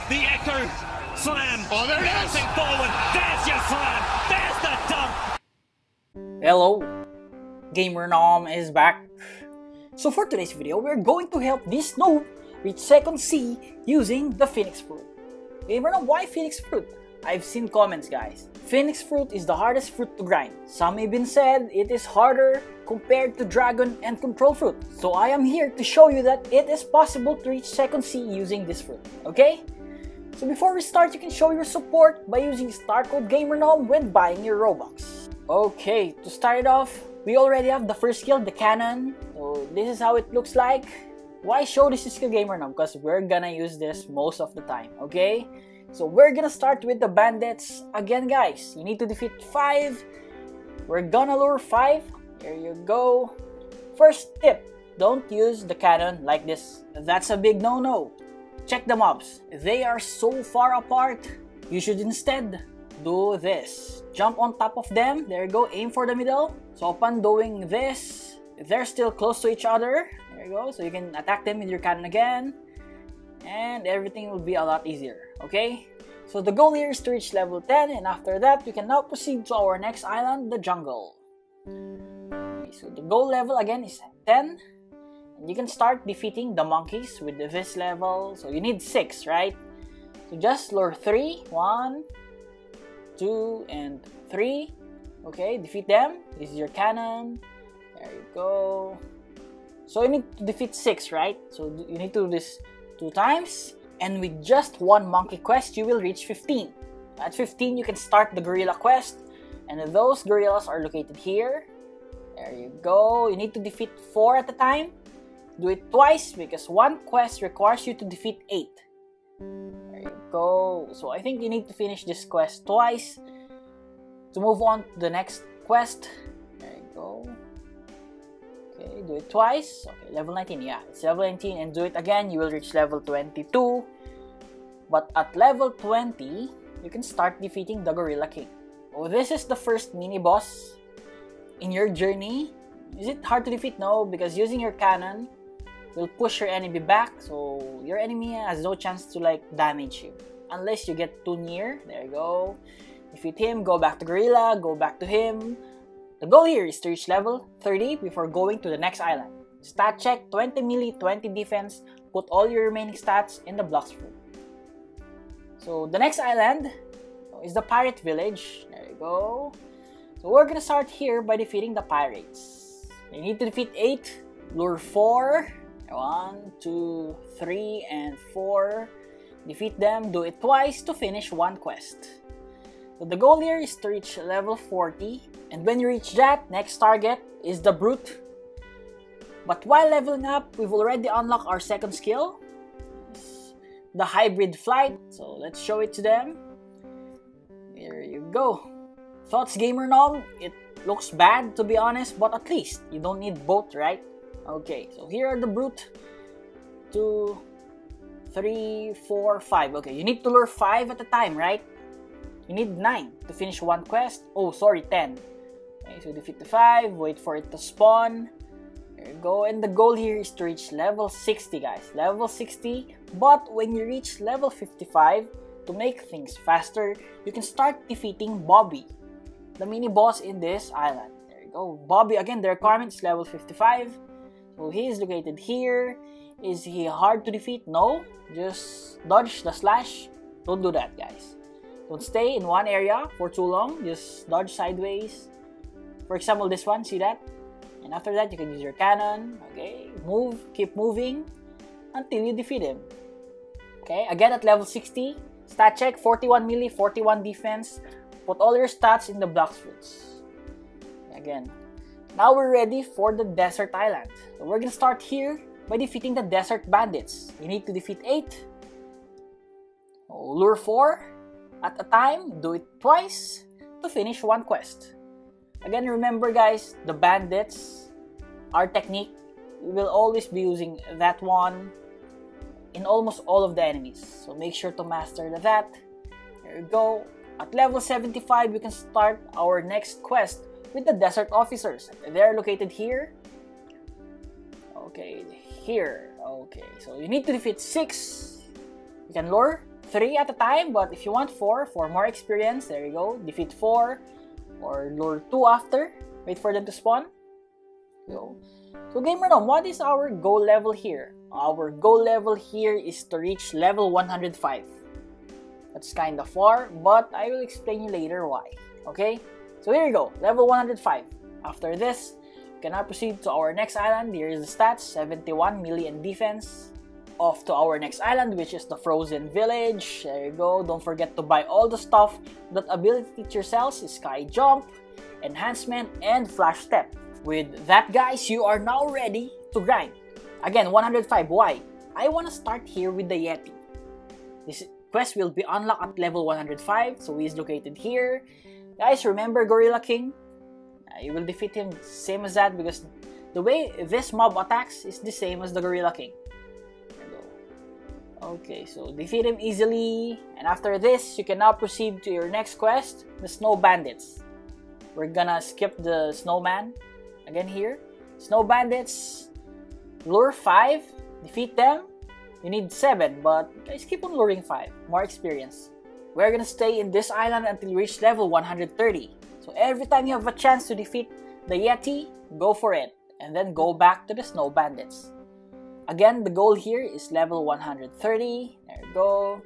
The Echo Slam. Oh, there it is. Bouncing forward. There's your slam. There's the dump. Hello, Gamer Nom is back. So for today's video, we're going to help this noob reach second C using the Phoenix Fruit. Gamer Nom, why Phoenix Fruit? I've seen comments, guys. Phoenix Fruit is the hardest fruit to grind. Some even said it is harder compared to Dragon and Control Fruit. So I am here to show you that it is possible to reach second C using this fruit, okay? So before we start, you can show your support by using star code GamerNom when buying your Robux. Okay, to start it off, we already have the first skill, the cannon. So this is how it looks like. Why show this skill, GamerNom? Because we're gonna use this most of the time, okay? So we're gonna start with the bandits. Again, guys, you need to defeat 5. We're gonna lure 5. Here you go. First tip, don't use the cannon like this. That's a big no-no. Check the mobs. They are so far apart. You should instead do this. Jump on top of them. There you go. Aim for the middle. So upon doing this, they're still close to each other. There you go. So you can attack them with your cannon again. And everything will be a lot easier, okay? So the goal here is to reach level 10, and after that, we can now proceed to our next island, the jungle. Okay, so the goal level again is 10, and you can start defeating the monkeys with this level. So you need 6, right? So just lure 3, 1, 2, and 3. Okay, defeat them. This is your cannon. There you go. So you need to defeat 6, right? So you need to do this 2 times, and with just 1 monkey quest you will reach 15. At 15 you can start the gorilla quest, and those gorillas are located here. There you go. You need to defeat 4 at a time. Do it twice because 1 quest requires you to defeat 8. There you go. So I think you need to finish this quest twice to move on to the next quest. There you go. Okay, do it twice. Okay, level 19, yeah, it's level 19, and do it again, you will reach level 22. But at level 20, you can start defeating the Gorilla King. Oh, this is the first mini-boss in your journey. Is it hard to defeat? No, because using your cannon will push your enemy back, so your enemy has no chance to like damage you. Unless you get too near. There you go. Defeat him, go back to Gorilla, go back to him. The goal here is to reach level 30 before going to the next island. Stat check, 20 melee, 20 defense. Put all your remaining stats in the blocks fruit. So the next island is the pirate village. There you go. So we're gonna start here by defeating the pirates. You need to defeat 8, lure 4. 1, 2, 3, and 4. Defeat them, do it twice to finish 1 quest. So the goal here is to reach level 40, and when you reach that, next target is the Brute. But while leveling up, we've already unlocked our second skill, the Hybrid Flight. So let's show it to them. Here you go. Thoughts, GamerNom? It looks bad to be honest, but at least you don't need both, right? Okay, so here are the Brute. 2, 3, 4, 5. Okay, you need to lure 5 at a time, right? You need 9 to finish 1 quest. Oh, sorry, 10. Okay, so defeat the 5, wait for it to spawn. There you go. And the goal here is to reach level 60, guys. Level 60. But when you reach level 55, to make things faster, you can start defeating Bobby, the mini-boss in this island. There you go. Bobby, again, the requirement is level 55. So he is located here. Is he hard to defeat? No. Just dodge the slash. Don't do that, guys. Don't stay in one area for too long. Just dodge sideways. For example, this one, see that? And after that, you can use your cannon. Okay, move, keep moving until you defeat him. Okay, again at level 60. Stat check, 41 melee, 41 defense. Put all your stats in the blocks fruits. Again. Now we're ready for the desert island. So we're gonna start here by defeating the desert bandits. You need to defeat 8. Lure 4 at a time. Do it twice to finish 1 quest. Again, remember guys, the bandits, our technique, we will always be using that one in almost all of the enemies. So make sure to master that. There you go. At level 75, we can start our next quest with the desert officers. They're located here. Okay, here. Okay, so you need to defeat 6. You can lure 3 at a time, but if you want 4 for more experience, there you go. Defeat 4 or lure 2 after. Wait for them to spawn. Go. So Gamer Gnome, what is our goal level here? Our goal level here is to reach level 105. That's kind of far, but I will explain you later why. Okay? So here you go, level 105. After this, we can now proceed to our next island. Here is the stats, 71 melee and defense. Off to our next island, which is the Frozen Village. There you go. Don't forget to buy all the stuff that ability teacher sells: Sky Jump, Enhancement, and Flash Step. With that, guys, you are now ready to grind. Again, 105. Why? I want to start here with the Yeti. This quest will be unlocked at level 105, so he is located here. Guys, remember Gorilla King? You will defeat him same as that because the way this mob attacks is the same as the Gorilla King. Okay, so defeat him easily, and after this, you can now proceed to your next quest, the Snow Bandits. We're gonna skip the Snowman again here. Snow Bandits, lure 5, defeat them. You need 7, but guys, keep on luring 5, more experience. We're gonna stay in this island until we reach level 130. So every time you have a chance to defeat the Yeti, go for it, and then go back to the Snow Bandits. Again, the goal here is level 130. There you go.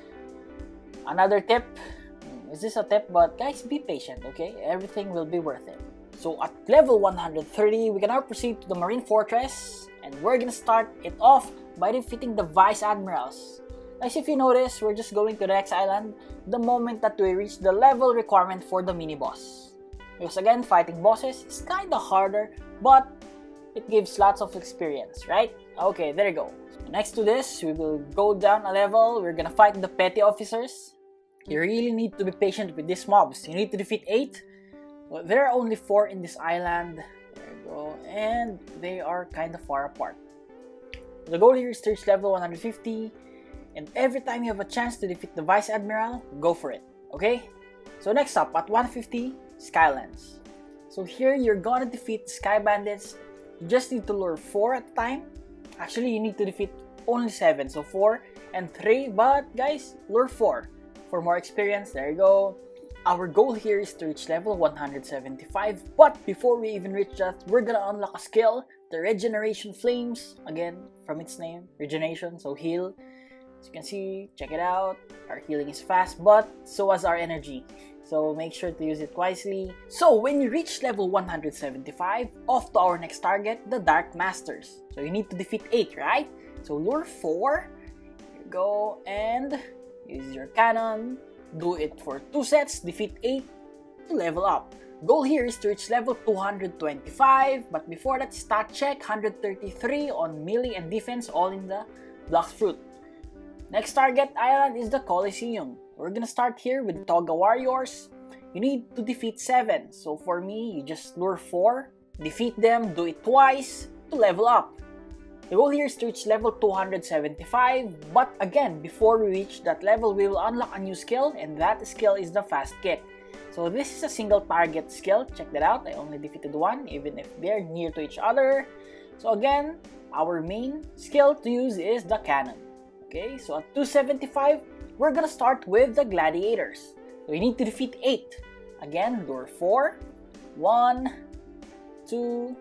Another tip. Is this a tip? But guys, be patient, okay? Everything will be worth it. So at level 130, we can now proceed to the Marine Fortress. And we're gonna start it off by defeating the Vice Admirals. Guys, if you notice, we're just going to the next island the moment that we reach the level requirement for the mini-boss. Because again, fighting bosses is kinda harder, but it gives lots of experience, right? Okay, there you go. So next to this, we will go down a level. We're gonna fight the petty officers. You really need to be patient with these mobs. You need to defeat 8. Well, there are only 4 in this island. There you go. And they are kind of far apart. The goal here is to reach level 150. And every time you have a chance to defeat the Vice Admiral, go for it. Okay? So next up, at 150, Skylands. So here, you're gonna defeat Sky Bandits. You just need to lure 4 at a time. Actually, you need to defeat only 7. So 4 and 3. But guys, lure 4 for more experience. There you go. Our goal here is to reach level 175. But before we even reach that, we're gonna unlock a skill. The Regeneration Flames. Again, from its name, Regeneration. So heal. As you can see, check it out. Our healing is fast, but so is our energy. So make sure to use it wisely. So when you reach level 175, off to our next target, the Dark Masters. So you need to defeat 8, right? So lure 4, here you go, and use your cannon. Do it for 2 sets, defeat 8 to level up. Goal here is to reach level 225, but before that, stat check 133 on melee and defense, all in the Blox Fruit. Next target island is the Coliseum. We're gonna start here with the Toga Warriors. You need to defeat 7. So for me, you just lure 4, defeat them, do it twice to level up. The goal here is to reach level 275. But again, before we reach that level, we will unlock a new skill, and that skill is the Fast Kick. So this is a single target skill. Check that out. I only defeated 1, even if they're near to each other. So again, our main skill to use is the cannon. Okay, so at 275, we're gonna start with the Gladiators. So you need to defeat 8. Again, lure 4. 1, 2,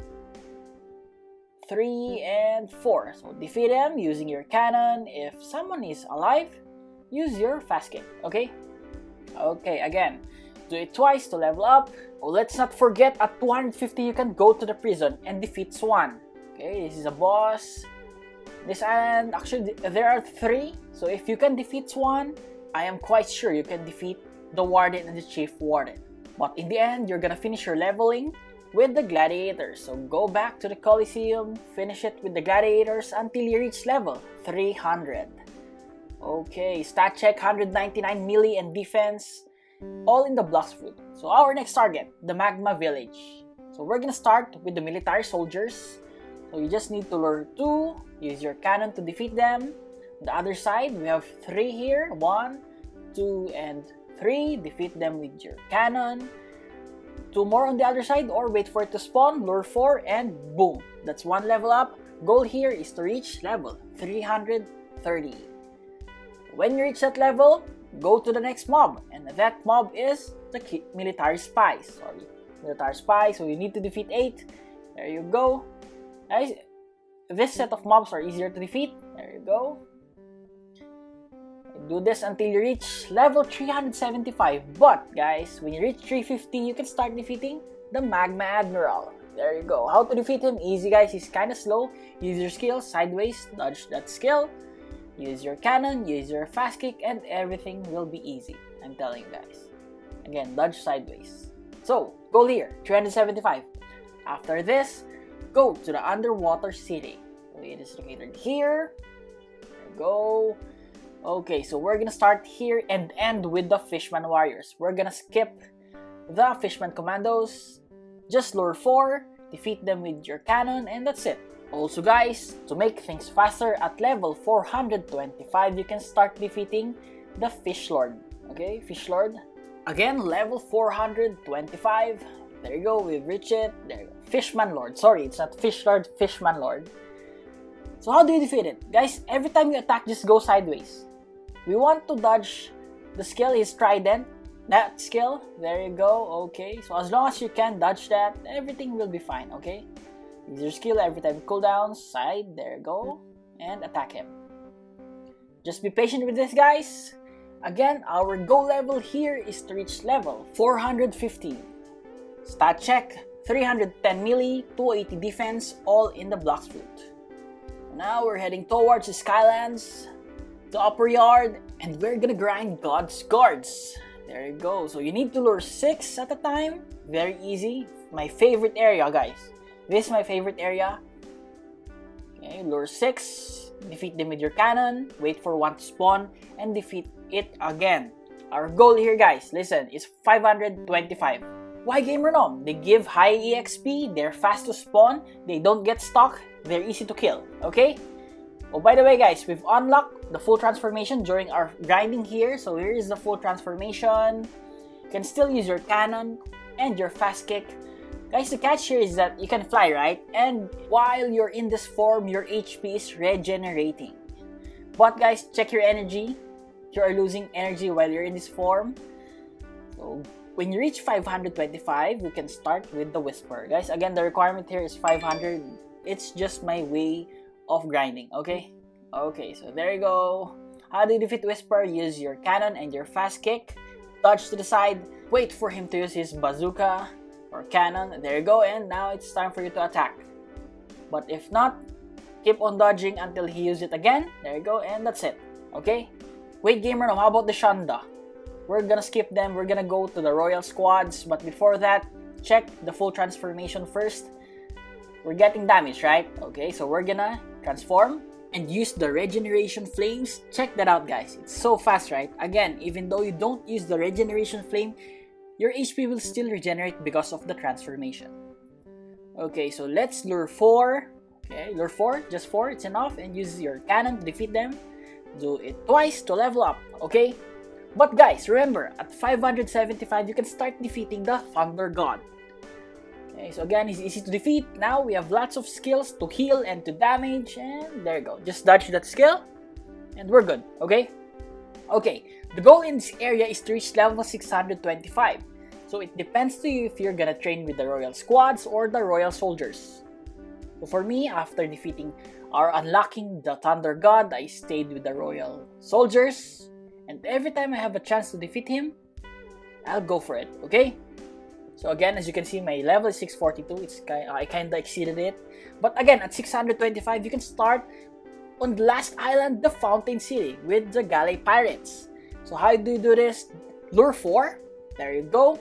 3, and 4. So defeat them using your cannon. If someone is alive, use your Fast Kick. Okay? Okay, again, do it twice to level up. Oh, let's not forget, at 250, you can go to the prison and defeat Swan. Okay, this is a boss. This island, actually, there are 3. So if you can defeat Swan, I am quite sure you can defeat the Warden and the Chief Warden. But in the end, you're gonna finish your leveling with the Gladiators. So go back to the Coliseum, finish it with the Gladiators until you reach level 300. Okay, stat check 199 melee and defense, all in the Blox Fruit. So our next target, the Magma Village. So we're gonna start with the military soldiers. So you just need to lure 2, use your cannon to defeat them. The other side, we have 3 here. 1, 2, and 3. Defeat them with your cannon. 2 more on the other side, or wait for it to spawn. Lure 4, and boom. That's 1 level up. Goal here is to reach level 330. When you reach that level, go to the next mob, and that mob is the military spies. Military spies. So you need to defeat 8. There you go. Guys, this set of mobs are easier to defeat. There you go. Do this until you reach level 375. But guys, when you reach 350, you can start defeating the Magma Admiral. There you go. How to defeat him? Easy, guys. He's kind of slow. Use your skill, sideways, dodge that skill. Use your cannon, use your fast kick, and everything will be easy. I'm telling you guys. Again, dodge sideways. So, goal here, 375. After this, go to the underwater city. So it is located here. There you go. Okay, so we're gonna start here and end with the Fishman Warriors. We're gonna skip the Fishman Commandos. Just lure 4, defeat them with your cannon, and that's it. Also guys, to make things faster, at level 425, you can start defeating the Fish Lord. Okay, Fish Lord. Again, level 425. There you go, we've reached it. There you go. Fishman Lord. Sorry, it's not Fish Lord, Fishman Lord. So how do you defeat it? Guys, every time you attack, just go sideways. We want to dodge the skill is Trident. That skill, there you go. Okay, so as long as you can dodge that, everything will be fine. Okay, use your skill every time cooldowns, side, there you go, and attack him. Just be patient with this, guys. Again, our goal level here is to reach level 450. Stat check, 310 melee, 280 defense, all in the Blox Fruit. Now we're heading towards the Skylands, the upper yard, and we're gonna grind God's Guards. There you go. So you need to lure 6 at a time. Very easy. My favorite area, guys. This is my favorite area. Okay, lure 6, defeat them with your cannon, wait for 1 to spawn, and defeat it again. Our goal here, guys, listen, is 525. Why Gamer Nom? They give high EXP, they're fast to spawn, they don't get stuck, they're easy to kill, okay? Oh, by the way, guys, we've unlocked the full transformation during our grinding here. So here is the full transformation. You can still use your cannon and your fast kick. Guys, the catch here is that you can fly, right? And while you're in this form, your HP is regenerating. But guys, check your energy. You are losing energy while you're in this form. So when you reach 525, you can start with the Whisper. Guys, again, the requirement here is 500. It's just my way of grinding, okay? Okay, so there you go. How do you defeat Whisper? Use your cannon and your fast kick. Dodge to the side. Wait for him to use his bazooka or cannon. There you go, and now it's time for you to attack. But if not, keep on dodging until he uses it again. There you go, and that's it. Okay? Wait, Gamer, how about the Shanda? We're gonna skip them. We're gonna go to the Royal Squads. But before that, check the full transformation first. We're getting damage, right? Okay, so we're gonna transform and use the regeneration flames. Check that out, guys. It's so fast, right? Again, even though you don't use the regeneration flame, your HP will still regenerate because of the transformation. Okay, so let's lure 4. Okay, lure 4, just 4, it's enough. And use your cannon to defeat them. Do it twice to level up, okay? But guys, remember, at 575, you can start defeating the Thunder God. Okay, so again, it's easy to defeat. Now we have lots of skills to heal and to damage, and there you go. Just dodge that skill, and we're good, okay? Okay, the goal in this area is to reach level 625. So it depends to you if you're gonna train with the Royal Squads or the Royal Soldiers. So for me, after defeating or unlocking the Thunder God, I stayed with the Royal Soldiers. And every time I have a chance to defeat him, I'll go for it, okay? So again, as you can see, my level is 642. I kinda exceeded it. But again, at 625, you can start on the last island, the Fountain City, with the Galley Pirates. So how do you do this? Lure 4. There you go.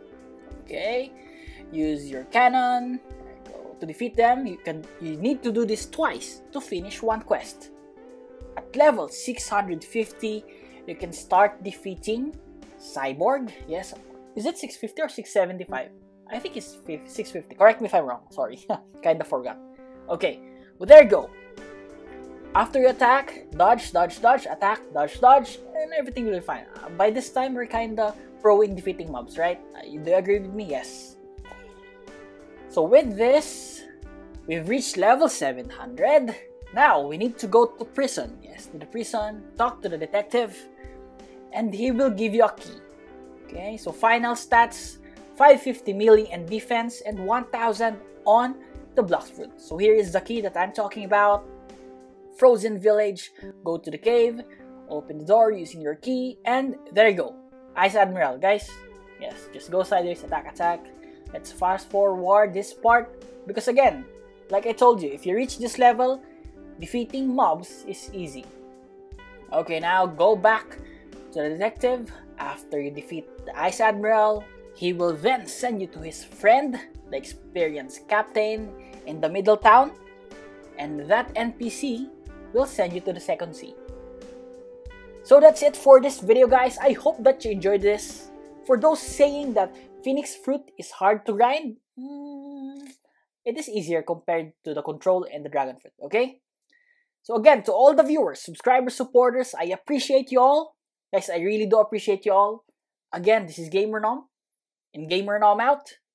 Okay. Use your cannon. There you go. To defeat them, you need to do this twice to finish one quest. At level 650, you can start defeating Cyborg. Yes. Is it 650 or 675? I think it's 650. Correct me if I'm wrong. Sorry. Kinda forgot. Okay. Well, there you go. After you attack, dodge, dodge, dodge, attack, dodge, dodge, and everything will be fine. By this time, we're kinda pro in defeating mobs, right? Do you agree with me? Yes. So with this, we've reached level 700. Now, we need to go to prison. Yes, to the prison, talk to the detective, and he will give you a key. Okay, so final stats, 550 melee and defense, and 1000 on the Blox Fruit. So here is the key that I'm talking about. Frozen Village, go to the cave, open the door using your key, and there you go. Ice Admiral, guys. Yes, just go sideways, attack. Let's fast forward this part, because again, like I told you, if you reach this level, defeating mobs is easy. Okay, now go back to the detective. After you defeat the Ice Admiral, he will then send you to his friend, the experienced captain in the middle town, and that NPC will send you to the second sea. So that's it for this video, guys. I hope that you enjoyed this. For those saying that Phoenix Fruit is hard to grind, it is easier compared to the Control and the Dragon Fruit, okay? So again, to all the viewers, subscribers, supporters, I appreciate you all. Guys, I really do appreciate you all. Again, this is Gamer Nom, and Gamer Nom out.